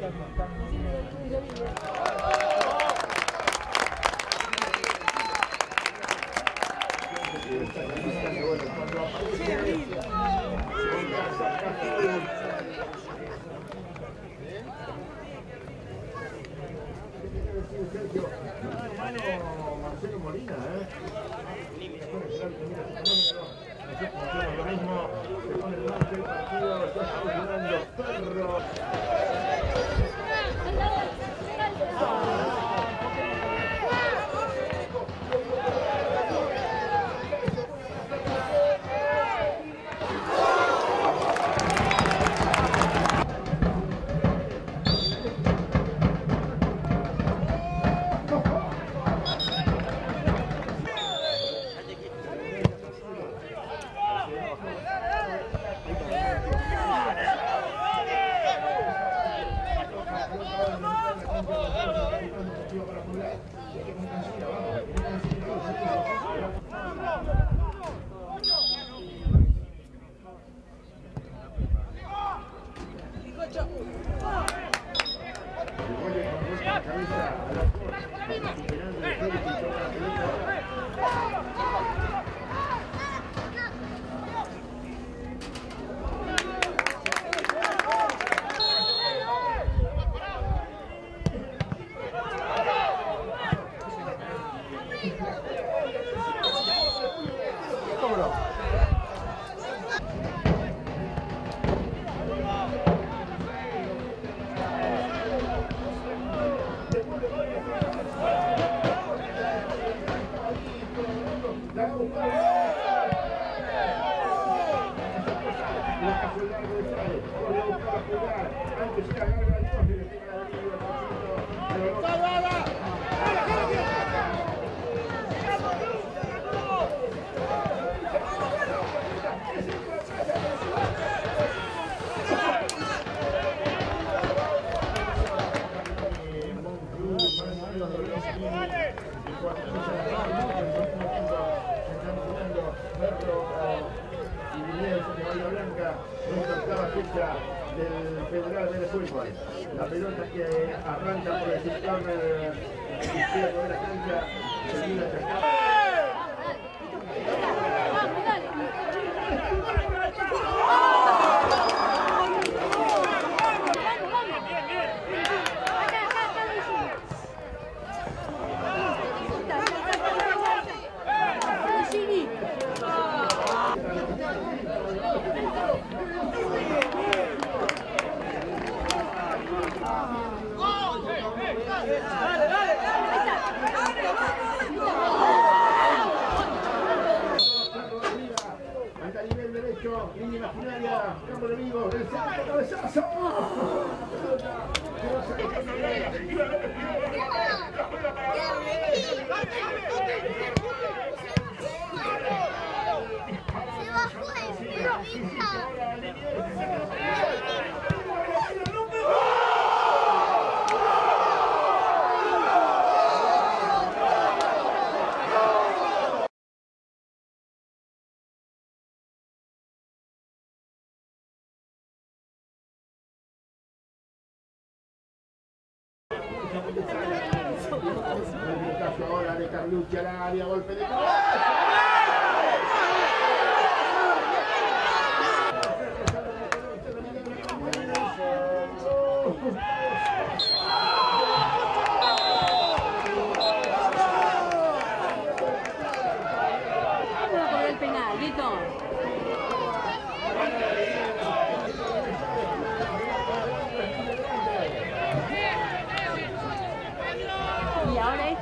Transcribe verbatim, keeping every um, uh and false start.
Marcelo Molina, ¿eh? Lo mismo, se pone en marcha el partido, ya estamos jugando Perro. Del Federal de Fútbol. La pelota que arranca por el sector izquierdo de la cancha, termina acercando. Línea imaginaria, campo de vivo, el centro, cabezazo. Ahora de Carlucci al área, golpe de cabeza. El penal, Guito.